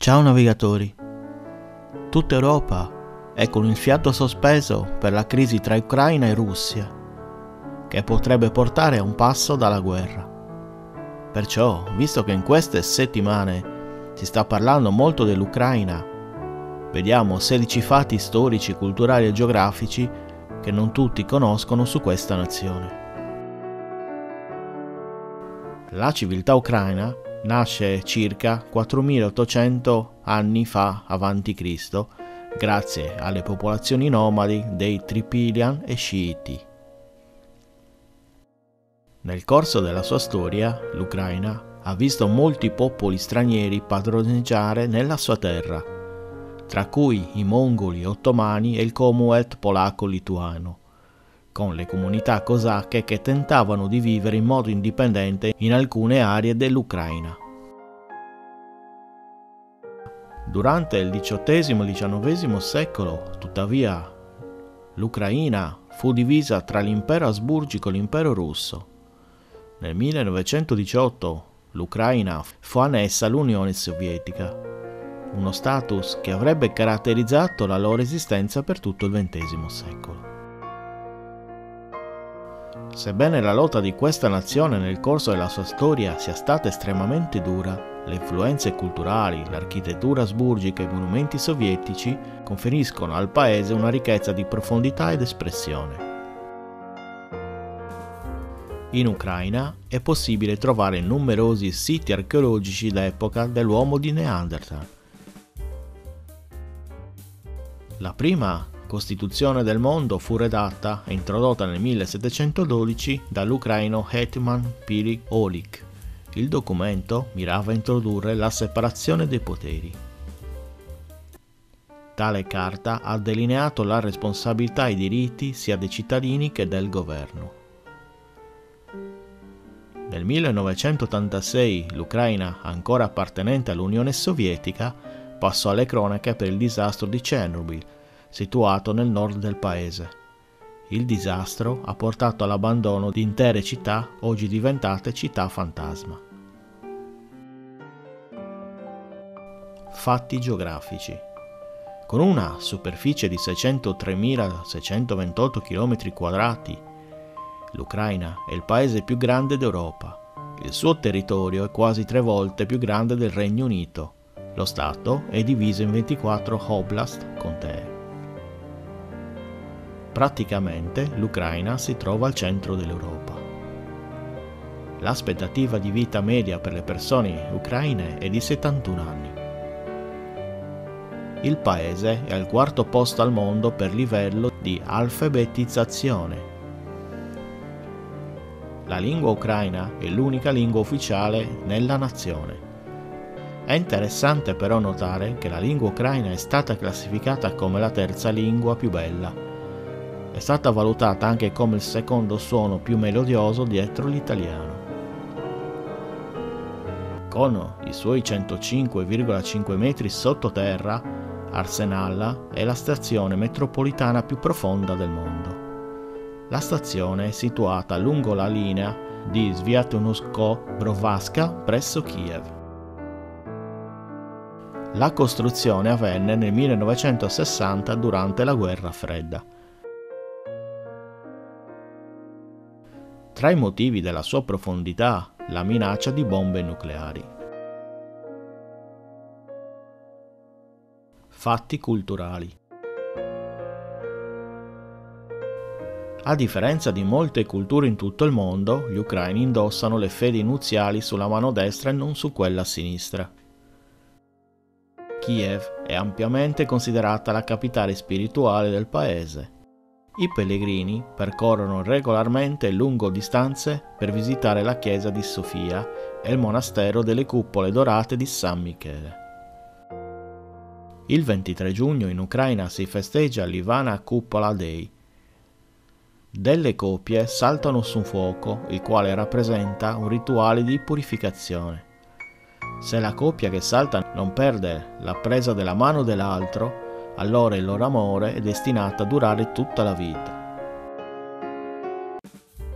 Ciao navigatori! Tutta Europa è con il fiato sospeso per la crisi tra Ucraina e Russia, che potrebbe portare a un passo dalla guerra. Perciò, visto che in queste settimane si sta parlando molto dell'Ucraina, vediamo 16 fatti storici, culturali e geografici che non tutti conoscono su questa nazione. La civiltà ucraina nasce circa 4800 anni fa a.C., grazie alle popolazioni nomadi dei Tripilian e Sciiti. Nel corso della sua storia, l'Ucraina ha visto molti popoli stranieri padroneggiare nella sua terra, tra cui i mongoli, ottomani e il Commonwealth polacco-lituano, con le comunità cosacche che tentavano di vivere in modo indipendente in alcune aree dell'Ucraina. Durante il XVIII e XIX secolo, tuttavia, l'Ucraina fu divisa tra l'impero asburgico e l'impero russo. Nel 1918 l'Ucraina fu annessa all'Unione Sovietica, uno status che avrebbe caratterizzato la loro esistenza per tutto il XX secolo. Sebbene la lotta di questa nazione nel corso della sua storia sia stata estremamente dura, le influenze culturali, l'architettura asburgica e i monumenti sovietici conferiscono al paese una ricchezza di profondità ed espressione. In Ucraina è possibile trovare numerosi siti archeologici d'epoca dell'uomo di Neanderthal. La prima Costituzione del mondo fu redatta e introdotta nel 1712 dall'ucraino Hetman Pili Olik. Il documento mirava a introdurre la separazione dei poteri. Tale carta ha delineato la responsabilità e i diritti sia dei cittadini che del governo. Nel 1986 l'Ucraina, ancora appartenente all'Unione Sovietica, passò alle cronache per il disastro di Chernobyl, situato nel nord del paese. Il disastro ha portato all'abbandono di intere città, oggi diventate città fantasma. Fatti geografici. Con una superficie di 603.628 km², l'Ucraina è il paese più grande d'Europa. Il suo territorio è quasi 3 volte più grande del Regno Unito. Lo Stato è diviso in 24 oblast, contee. Praticamente l'Ucraina si trova al centro dell'Europa. L'aspettativa di vita media per le persone ucraine è di 71 anni. Il paese è al 4° posto al mondo per livello di alfabetizzazione. La lingua ucraina è l'unica lingua ufficiale nella nazione. È interessante però notare che la lingua ucraina è stata classificata come la terza lingua più bella. È stata valutata anche come il secondo suono più melodioso dietro l'italiano. Con i suoi 105,5 metri sottoterra, Arsenal è la stazione metropolitana più profonda del mondo. La stazione è situata lungo la linea di Sviatonosko-Brovazka presso Kiev. La costruzione avvenne nel 1960 durante la Guerra Fredda. Tra i motivi della sua profondità, la minaccia di bombe nucleari. Fatti culturali. A differenza di molte culture in tutto il mondo, gli ucraini indossano le fedi nuziali sulla mano destra e non su quella sinistra. Kiev è ampiamente considerata la capitale spirituale del paese. I pellegrini percorrono regolarmente lungo distanze per visitare la chiesa di Sofia e il monastero delle cupole dorate di San Michele. Il 23 giugno in Ucraina si festeggia l'Ivana Kupola Day. Delle coppie saltano su un fuoco, il quale rappresenta un rituale di purificazione. Se la coppia che salta non perde la presa della mano dell'altro, allora il loro amore è destinato a durare tutta la vita.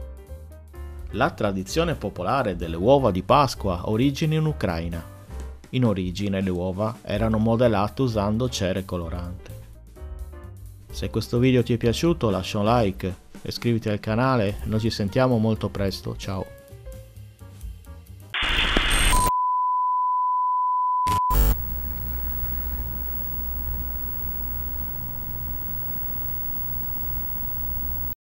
La tradizione popolare delle uova di Pasqua ha origine in Ucraina. In origine le uova erano modellate usando cere colorante. Se questo video ti è piaciuto lascia un like, iscriviti al canale, noi ci sentiamo molto presto, ciao!